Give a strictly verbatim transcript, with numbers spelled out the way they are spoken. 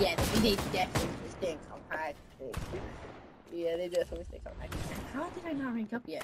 Yeah, they definitely mistakes on high. Yeah, they do some mistakes on high. How did I not rank up yet?